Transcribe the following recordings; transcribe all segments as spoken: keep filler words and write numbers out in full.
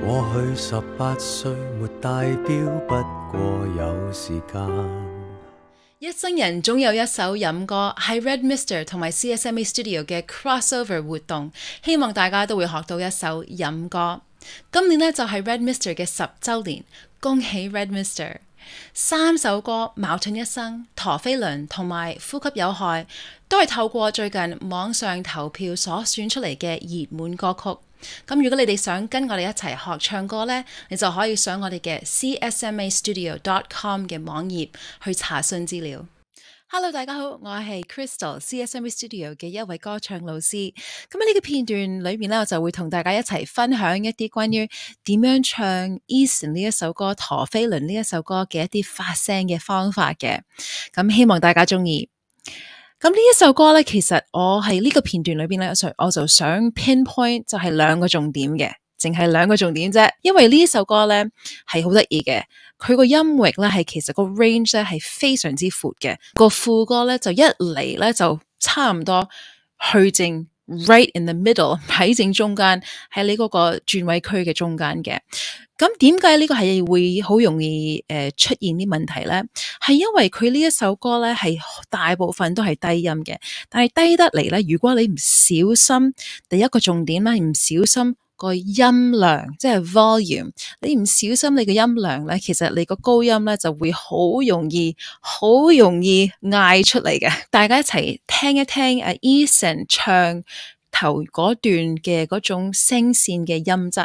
過去十八歲沒帶錶，不過有時間。 一生人總有一首飲歌，係 Red Mister 同埋 C S M A Studio 嘅 crossover 活動，希望大家都會學到一首飲歌。今年呢，就係 Red Mister 嘅十週年，恭喜 Red Mister！ 三首歌矛盾一生、陀飛輪同埋呼吸有害，都係透過最近網上投票所選出嚟嘅熱門歌曲。咁如果你哋想跟我哋一齊學唱歌呢，你就可以上我哋嘅 C S M A Studio dot com 嘅網頁去查詢資料。Hello， 大家好，我係 Crystal C S M A Studio 嘅一位歌唱老師。咁喺呢個片段裏面呢，我就會同大家一齊分享一啲關於點樣唱 Eason 呢一首歌、陀飛輪呢一首歌嘅一啲發聲嘅方法嘅。咁希望大家中意。咁呢一首歌咧，其實我喺呢個片段裏邊咧，我就想 pinpoint 就係兩個重點嘅，淨係兩個重點啫。因為呢一首歌咧係好得意嘅，佢個音域咧係其實個 range 咧係非常之闊嘅，個副歌咧就一嚟咧就差唔多去正 right in the middle 喺正中間，喺你嗰個轉位區嘅中間嘅。咁點解呢個係會好容易誒、呃、出現啲問題咧？係因為佢呢一首歌咧係大部分都係低音嘅，但係低得嚟咧，如果你唔小心，第一個重點咧，唔小心個音量，即係 volume， 你唔小心你個音量咧，其實你個高音咧就會好容易、好容易嗌出嚟嘅。大家一齊聽一聽誒 Eason 唱頭嗰段嘅嗰種聲線嘅音質。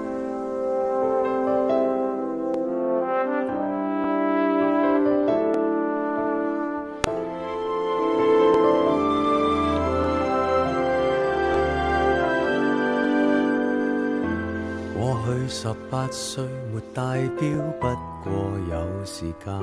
十八歲沒帶錶，不過有時間，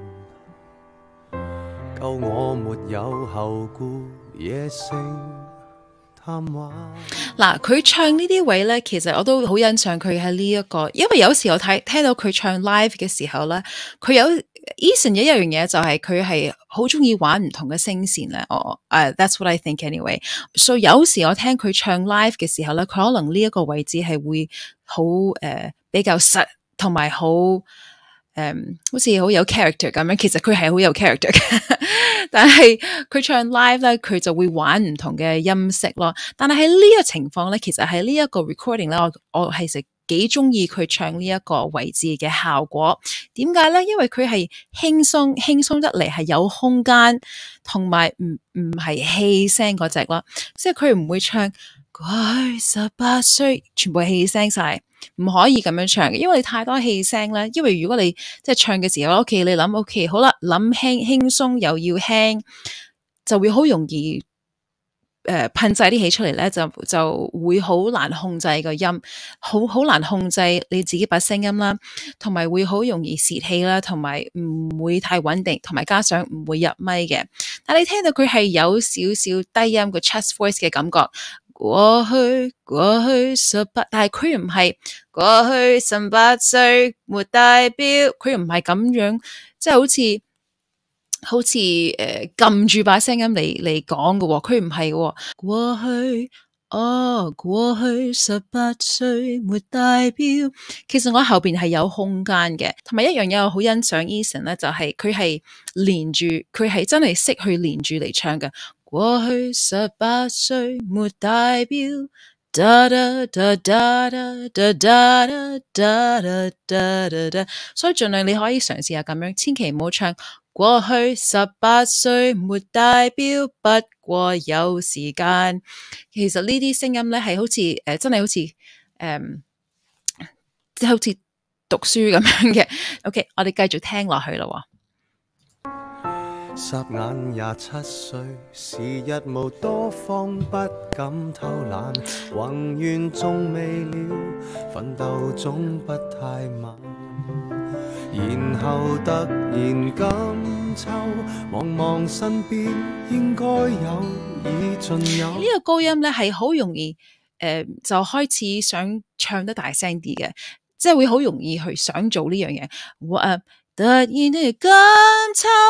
夠我沒有後顧野性貪玩。 嗱，佢唱呢啲位咧，其實我都好欣賞佢喺呢一個，因為有時我睇聽到佢唱 live 嘅時候咧，佢有 Eason 嘅一樣嘢就係佢係好中意玩唔同嘅聲線咧。我誒 that's what I think anyway。所以有時我聽佢唱 live 嘅時候咧，佢可能呢一個位置係會好誒、呃、比較實，同埋好誒好似好有 character 咁樣。其實佢係好有 character 嘅，但係佢唱 live 咧，佢就會玩唔同嘅音色咯。但係喺呢個情況咧，其實喺呢一個 recording 咧，我我係食幾中意佢唱呢一個位置嘅效果。點解咧？因為佢係輕鬆輕鬆得嚟，係有空間，同埋唔唔係氣聲嗰隻咯。即係佢唔會唱過去十八歲，全部氣聲晒，唔可以咁樣唱嘅，因為你太多氣聲咧。因為如果你即係唱嘅時候 ，OK， 你諗 OK， 好啦，諗輕輕鬆又要輕，就會好容易誒噴晒啲氣出嚟咧，就就會好難控制個音，好好難控制你自己把聲音啦，同埋會好容易泄氣啦，同埋唔會太穩定，同埋加上唔會入咪嘅。但你聽到佢係有少少低音個 chest voice 嘅感覺。過去過去十八，但係佢唔係過去十八歲沒帶錶，佢唔係咁樣，即係好似好似誒撳住把聲音嚟嚟講嘅，佢唔係嘅。過去哦，過去十八歲沒帶錶，其實我後邊係有空間嘅，同埋一樣嘢我好欣賞 Eason 咧，就係佢係連住，佢係真係識去連住嚟唱嘅。過去十八歲沒帶錶，噠噠噠噠噠噠噠噠噠噠，所以盡量你可以嘗試下咁樣，千祈唔好唱過去十八歲沒帶錶，不過有時間。其實呢啲聲音咧係好似誒、呃，真係好似誒，即、呃、係好似讀書咁樣嘅。OK， 我哋繼續聽落去咯。 霎眼廿七歲，時日無多方，不敢偷懶，宏願縱未了，奮鬥總不太晚。然後突然今秋，望望身邊應該有已盡有。 呢個高音咧係好容易誒、呃，就開始想唱得大聲啲嘅，即係會好容易去想做呢樣嘢。我誒突然呢今秋。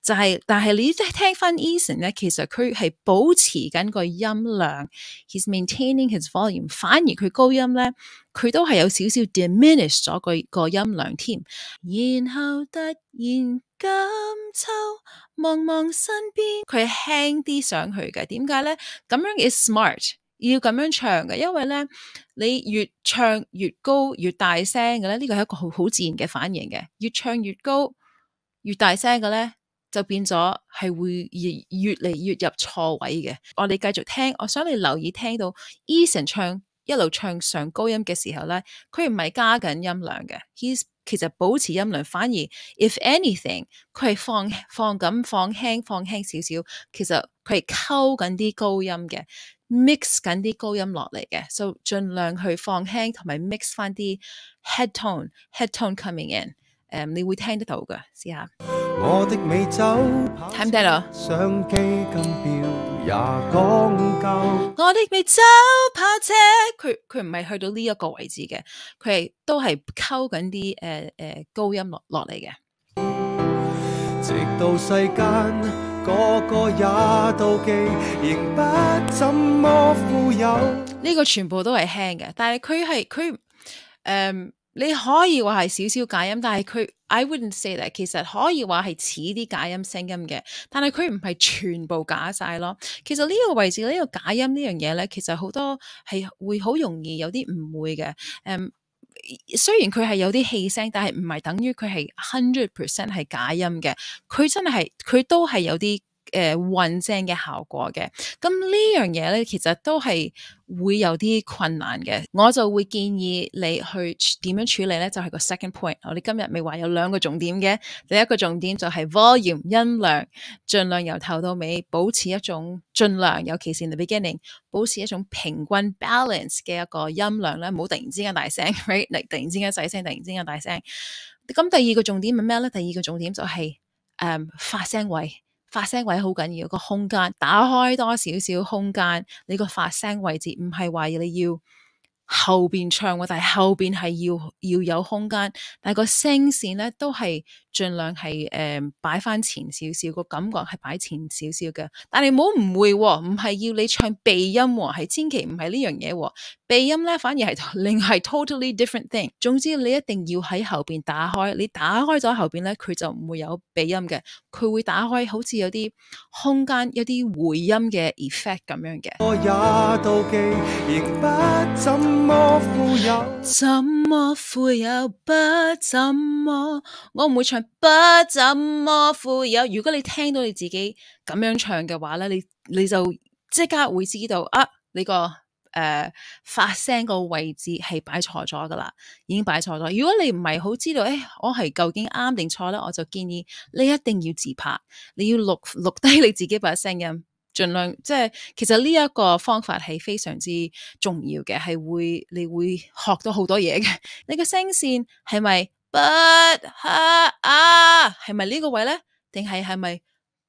就係、是，但係你聽翻 Eason 咧，其實佢係保持緊個音量 ，he's maintaining his volume。反而佢高音咧，佢都係有少少 diminish 咗個個音量添。然後突然今秋望望身邊，佢輕啲上去嘅。點解咧？咁樣 is smart。要咁樣唱嘅，因為咧你越唱越高越大聲嘅咧，呢個係一個好好自然嘅反應嘅。越唱越高越大聲嘅咧，就變咗係會越越嚟越入錯位嘅。我哋繼續聽，我想你留意聽到 Eason 唱一路唱上高音嘅時候咧，佢唔係加緊音量嘅 ，he's 其實保持音量，反而 if anything 佢係放放咁放輕放輕少少，其實佢係溝緊啲高音嘅。mix 緊啲高音落嚟嘅，所以盡量去放輕同埋 mix 翻啲 head tone，head tone coming in， 誒、um, 你會聽得到嘅，試下。 我的美酒聽唔聽到？ 相機金錶也講究。 我的美酒跑車，佢佢唔係去到呢一個位置嘅，佢係都係溝緊啲誒誒高音落落嚟嘅。 直到世間。個個也妒忌，仍不怎麼富有。 呢個全部都係輕嘅，但係佢係佢誒，你可以話係少少假音，但係佢 I wouldn't say that， 其實可以話係似啲假音聲音嘅，但係佢唔係全部假晒咯。其實呢個位置呢、呢個假音呢樣嘢咧，其實好多係會好容易有啲誤會嘅。誒、嗯，雖然佢係有啲氣聲，但係唔係等於佢係 hundred percent 係假音嘅。佢真係佢都係有啲誒混聲嘅效果嘅。咁呢樣嘢咧，其實都係會有啲困難嘅。我就會建議你去點樣處理咧，就係、是、個 second point。我哋今日咪話有兩個重點嘅，第一個重點就係 volume 音量，盡量由頭到尾保持一種盡量，尤其是 in the beginning 保持一種平均 balance 嘅一個音量咧，唔好突然之間大聲 ，right？ 突然之間細聲，突然之間大聲。咁第二個重點係咩咧？第二個重點就係、是、誒、嗯、發聲位。發聲位好緊要，個空間打開多少少空間，你個發聲位置唔係話你要後邊唱，但係後邊係要要有空間，但係個聲線咧都係盡量係誒擺翻前少少，個感覺係擺前少少嘅。但係唔好誤會，唔係要你唱鼻音，係千祈唔係呢樣嘢。鼻音咧反而係另係 totally different thing。總之你一定要喺後邊打開，你打開咗後邊咧，佢就唔會有鼻音嘅，佢會打開好似有啲空間、有啲回音嘅 effect 咁樣嘅。 我也妒忌，亦不怎麼富有， 怎麼富有不怎麼，我唔會唱不怎麼富有。如果你聽到你自己咁樣唱嘅話咧，你你就即刻會知道啊，你個。誒、呃，發聲個位置係擺錯咗噶啦，已經擺錯咗。如果你唔係好知道，誒、哎，我係究竟啱定錯咧，我就建議你一定要自拍，你要錄錄低你自己把聲音，盡量即係，其實呢一個方法係非常之重要嘅，係會你會學到好多嘢嘅。你個聲線係咪 but 哈啊？係咪呢個位咧？定係係咪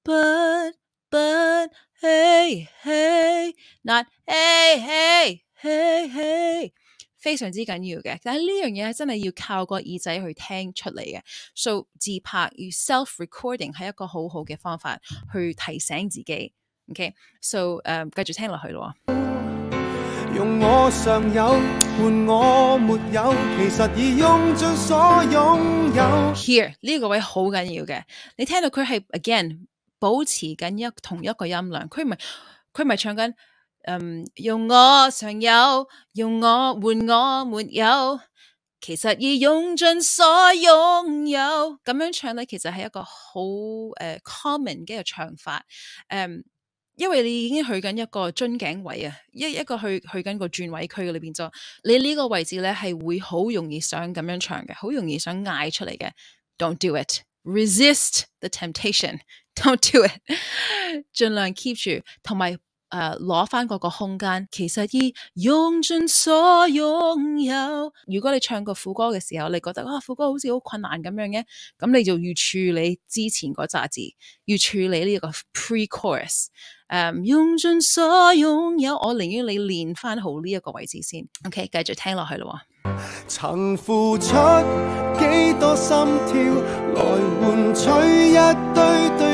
but but hey hey not hey hey hey hey， 非常之緊要嘅。但係呢樣嘢真係要靠個耳仔去聽出嚟嘅。So 自拍與 self recording 係一個好好嘅方法去提醒自己。OK，so 誒繼續聽落去咯。 用我尚有換我沒有，其實已用盡所擁有。 Here 呢個位好緊要嘅，你聽到佢係 again 保持緊一同一個音量，佢唔係佢唔係唱緊，嗯，用我常有，用我換我沒有，其實已用盡所擁有。咁樣唱咧，其實係一個好誒、uh, common 嘅一個唱法，誒、um,，因為你已經去緊一個樽頸位啊，一一個去去緊個轉位區嘅裏邊咗，你呢個位置咧係會好容易想咁樣唱嘅，好容易想嗌出嚟嘅。Don't do it. Resist the temptation. Don't do it. 盡量 keep 住，同埋誒攞翻嗰個空間。其實已用盡所擁有。如果你唱個副歌嘅時候，你覺得啊副歌好似好困難咁樣嘅，咁你就要處理之前嗰紮字，要處理呢個 pre-chorus。誒，用盡所擁有，我寧願你練翻好呢一個位置先。OK， 繼續聽落去咯。 曾付出幾多心跳，來換取一堆堆的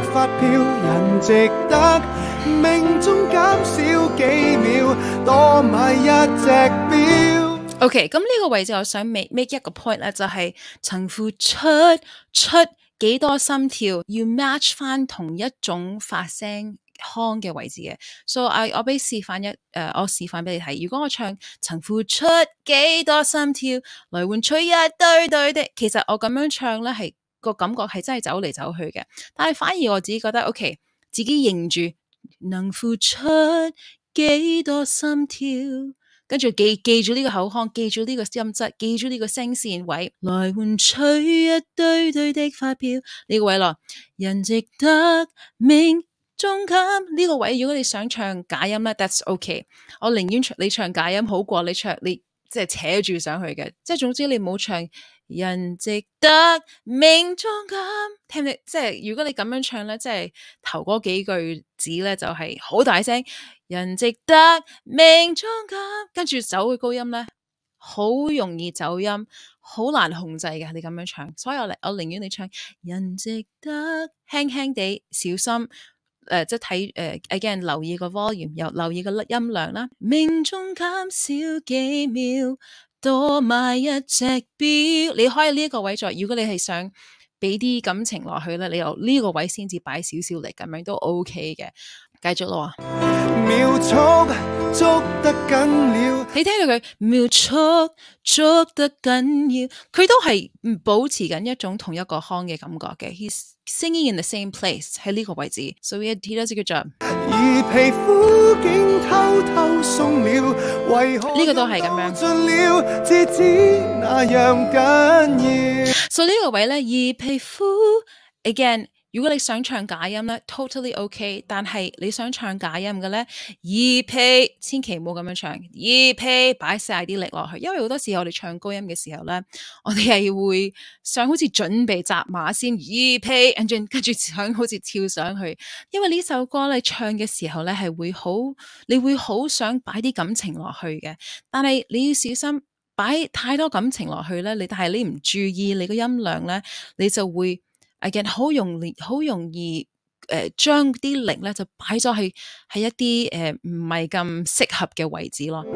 發票，人值得命中減少幾秒，多買一隻錶。 OK， 咁呢個位置我想 make make 一個 point 咧，就係曾付出出幾多心跳，要 match 翻同一種發聲腔嘅位置嘅。所以我我俾示範一誒、呃，我示範俾你睇。如果我唱曾付出幾多心跳，來換取一堆堆的，其實我咁樣唱咧係個感覺係真係走嚟走去嘅。但係反而我自己覺得 OK， 自己認住能付出幾多心跳。跟住記記住呢個口腔，記住呢個音質，記住呢個聲線位，來換取一堆堆的發票。呢個位咯，人值得命中減呢個位。如果你想唱假音咧 ，that's OK。我寧願你唱假音好過你唱你即係扯住上去嘅。即係總之你唔好唱人值得命中減。聽唔聽？即係如果你咁樣唱咧，即係頭嗰幾句子咧就係好大聲。人值得命中減，跟住走去高音咧，好容易走音，好難控制嘅。你咁樣唱，所以我我寧願你唱人值得輕輕地小心，誒、呃，即係睇誒 again 留意個 volume，又留意個音量啦。命中減少幾秒，多買一隻錶。你可以呢一個位再，如果你係想俾啲感情落去咧，你由呢個位先至擺少少力，咁樣都 OK 嘅。繼續咯， 秒速捉得緊了。 你聽到佢秒速捉得緊要，佢都係保持緊一種同一個腔嘅感覺嘅。He's singing in the same place 喺呢個位置 ，so he does a good job。 而皮膚竟偷偷鬆了，為何呢個都係咁樣。 盡了，至知那樣緊要。 所以呢個位咧，而皮膚 again。如果你想唱假音咧 ，totally OK。但係你想唱假音嘅咧，耳皮千祈唔好咁樣唱，耳皮擺晒啲力落去。因為好多時候我哋唱高音嘅時候咧，我哋係會想好似準備紮馬先，耳皮跟住跟住想好似跳上去。因為呢首歌你唱嘅時候咧係會好，你會好想擺啲感情落去嘅。但係你要小心擺太多感情落去咧，你但係你唔注意你個音量咧，你就會。again 好容易好容易誒將啲力咧就擺咗喺喺一啲誒唔係咁適合嘅位置咯。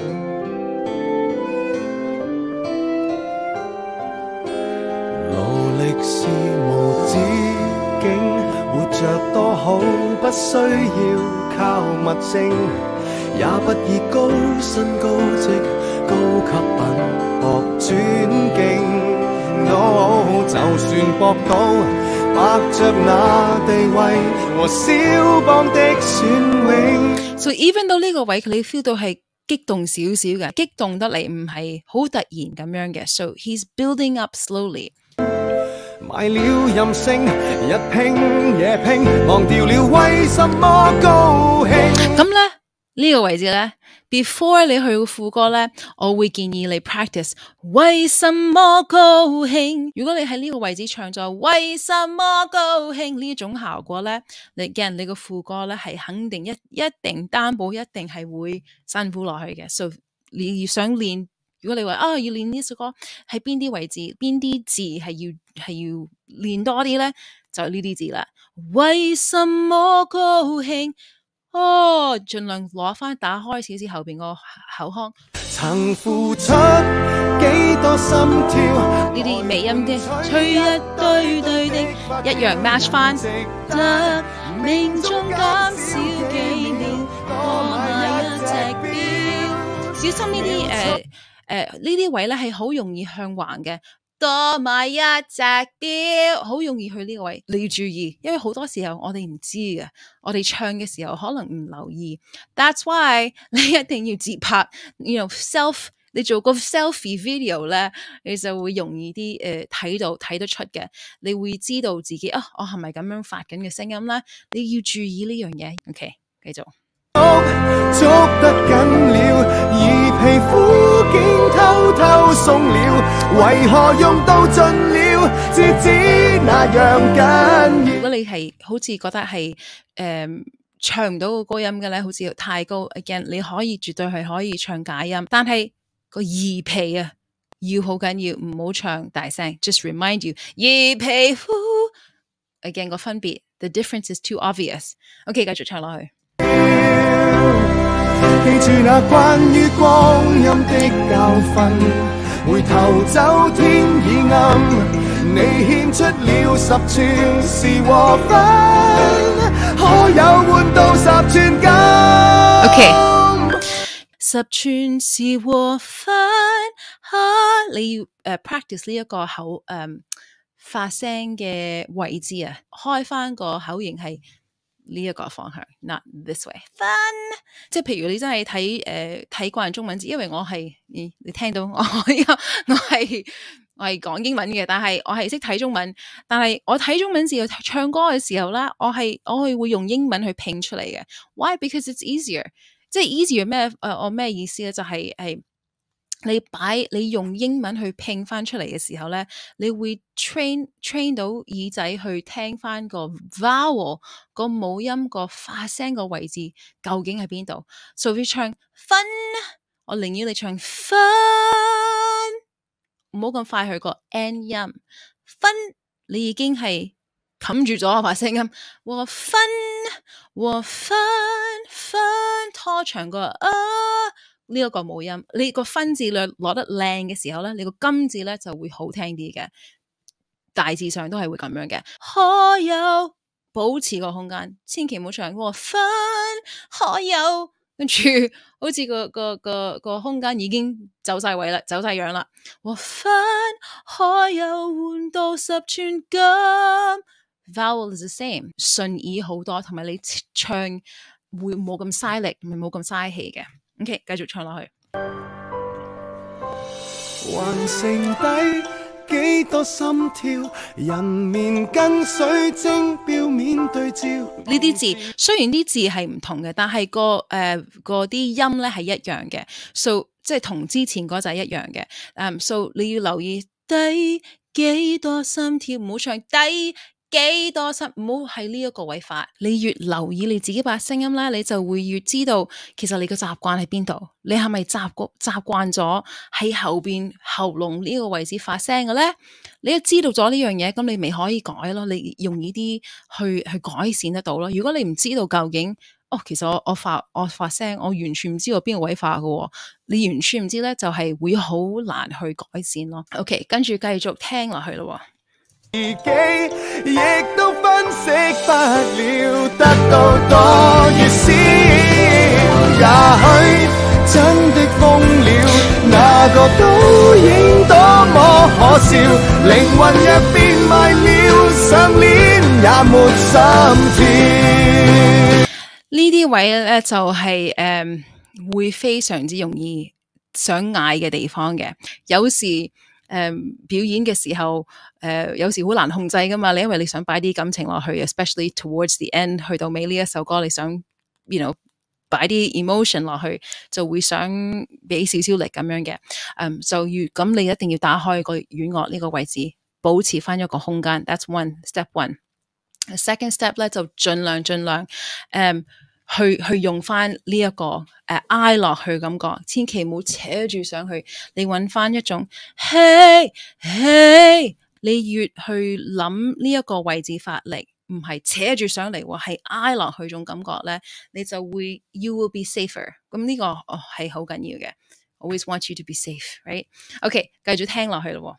勞力是無止境，活着多好，不需要靠物證，也不以高薪高職高級品學尊敬。No， 就算搏到白着那地位和肖邦的選永。 So even 到呢個位，你 feel 到係激動少少嘅，激動得嚟唔係好突然咁樣嘅。So he's building up slowly。 買了任性，日拼夜拼，忘掉了為什麼高興。 咁咧呢、這個位置咧 ，before 你去副歌咧，我會建議你 practice 為什麼高興。如果你喺呢個位置唱咗為什麼高興呢種效果咧，你嘅人你個副歌咧係肯定一一定擔保一定係會辛苦落去嘅。So 你要想練，如果你話啊要練呢首歌喺邊啲位置，邊啲字係要係要練多啲咧，就呢啲字啦。為什麼高興？哦，盡量攞翻打開少少後邊個口腔。 曾付出幾多心跳？ 呢啲尾音嘅，吹一堆堆的，一樣 match 翻。得命中減少幾秒，多買一隻錶。小心呢啲誒誒呢啲位咧係好容易向橫嘅。多買一隻錶，好容易去呢個位，你要注意，因為好多時候我哋唔知嘅，我哋唱嘅時候可能唔留意。That's why 你一定要自拍，you know self，你做個 selfie video 咧，你就會容易啲誒睇到睇得出嘅，你會知道自己啊，我係咪咁樣發緊嘅聲音咧？你要注意呢樣嘢。OK， 繼續。 捉得緊了，而皮膚竟偷偷鬆了，為何用到盡了，至知那樣緊要。 如果你係好似覺得係誒、呃、唱唔到個高音嘅咧，好似太高 ，again 你可以絕對係可以唱假音，但係個耳皮啊要好緊要，唔好唱大聲。Just remind you， 耳皮膚 again 個分別 ，the difference is too obvious。OK， 繼續唱落去。 記住那關於光陰的教訓，回頭走天已暗，你獻出了十寸是和分，可有換到十寸金 ？OK， 十寸是和分，哈！你要誒、uh, practice 呢一個口誒、um, 發聲嘅位置啊，開翻個口型係。呢一個方向 ，not this way。分，即係譬如你真係睇誒睇慣中文字，因為我係你你聽到我我係我係講英文嘅，但係我係識睇中文，但係我睇中文字唱歌嘅時候咧，我係我係會用英文去拼出嚟嘅。Why? Because it's easier。即係 easier 咩？誒、呃、我咩意思咧？就係、是、係。你擺你用英文去拼翻出嚟嘅時候咧，你會 train train 到耳仔去聽翻個 vowel 個母音個發聲個位置究竟喺邊度。所以唱分，我寧願你唱分，唔好咁快去個 n 音。分你已經係冚住咗把聲音，和分和分分拖長個啊。呢一個母音，你個分字咧攞得靚嘅時候咧，你個金字咧就會好聽啲嘅。大致上都係會咁樣嘅。可有保持個空間，千祈唔好唱和分可有，跟住好似個個個個空間已經走晒位啦，走晒樣啦。和分可有換到十寸金 ，vowel is the same， 順耳好多，同埋你唱會冇咁嘥力，唔係冇咁嘥氣嘅。OK， 繼續唱落去。 還剩低幾多心跳，人面跟水晶表面對照。 呢啲字雖然啲字係唔同嘅，但係個誒個啲音咧係一樣嘅 ，so 即係同之前嗰就係一樣嘅。嗯、um, ，so 你要留意低幾多心跳，唔好唱低。幾多心唔好喺呢一個位發，你越留意你自己把聲音啦，你就會越知道其實你嘅習慣喺邊度，你係咪習慣習慣咗喺後邊喉嚨呢個位置發聲嘅咧？你一知道咗呢樣嘢，咁你咪可以改咯，你容易啲去去改善得到咯。如果你唔知道究竟，哦，其實我我發我發聲，我完全唔知道邊個位發嘅，你完全唔知咧，就係、是、會好難去改善咯。OK， 跟住繼續聽落去咯。 自己亦都分析不了，得到多越少，也許真的瘋了，那個倒影多麼可笑，靈魂若變賣了，上鏈也沒心跳。 呢啲位咧就係、是、誒、嗯、會非常之容易想嗌嘅地方嘅，有時。誒、um, 表演嘅時候，誒、呃、有時好難控制噶嘛，你因為你想擺啲感情落去 ，especially towards the end， 去到尾呢一首歌，你想，you know，擺啲 emotion 落去，就會想俾少少力咁樣嘅，嗯，就越咁你一定要打開個軟樂呢個位置，保持翻一個空間 ，that's one step one。second step 咧就盡量盡量，誒、嗯。去去用翻呢一個誒挨落去感覺，千祈唔好扯住上去。你揾翻一種嘿嘿，你越去諗呢一個位置發力，唔係扯住上嚟，係挨落去種感覺咧，你就會 you will be safer。咁呢個哦係好緊要嘅 ，always want you to be safe，right？OK， 繼續聽落去咯。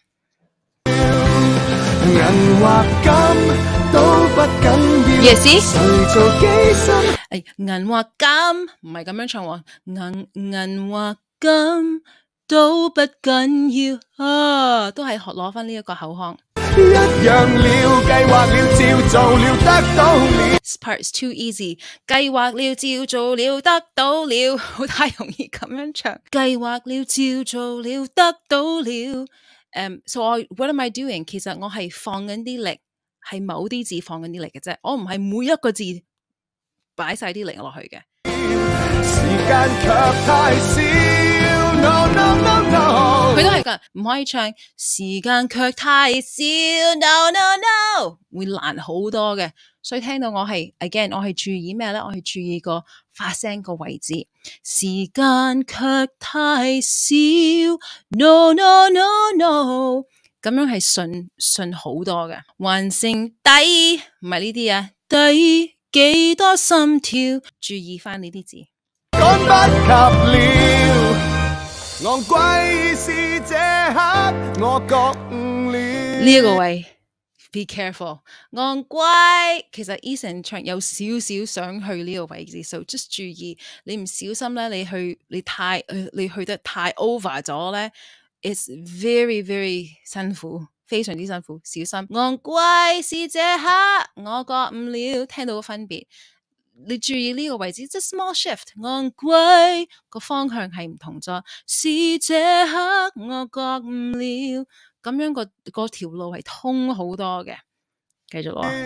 銀或金都不緊要， Yes， 誰做機心？ 誒，銀或金唔係咁樣唱喎，銀銀或金都不緊要啊，都係學攞翻呢一個口腔。 一樣了，計劃了，照做了，得到了。 This part's too easy， 計劃了，照做了，得到了，好太容易咁樣唱。計劃了，照做了，得到了。Um, so I, what am I doing？ 其實我係放緊啲力，係某啲字放緊啲力嘅啫，我唔係每一個字擺晒啲力落去嘅。 時間卻太少 ，no no no no， 佢都係㗎，唔可以唱時間卻太少 ，no no no， 會難好多嘅。所以聽到我係 again， 我係注意咩咧？我係注意個發聲個位置。時間卻太少 ，no no no no， 咁樣係順順好多嘅。還剩低唔係呢啲啊，低幾多心跳，注意翻呢啲字。 趕不及了，昂貴是這刻我覺悟了。 呢一個位 ，be careful，昂貴。其實 Eason 唱有少少想去呢個位置 ，so just 注意，你唔小心咧，你去你太你去得太 over 咗咧 ，it's very very 辛苦，非常之辛苦，小心。昂貴是這刻我覺悟了，聽到個分別。你注意呢個位置，即係 small shift，昂貴個方向係唔同咗。是這刻我覺悟了，咁樣個個條路係通好多嘅。繼續咯。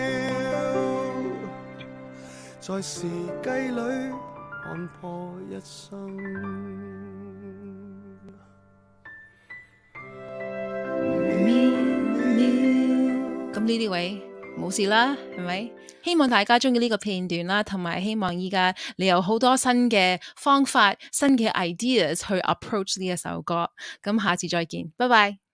在時計裏看破一生。 咁呢啲位冇事啦，係咪？希望大家中意呢個片段啦，同埋希望依家你有好多新嘅方法、新嘅 ideas 去 approach 呢一首歌。咁下次再見，拜拜。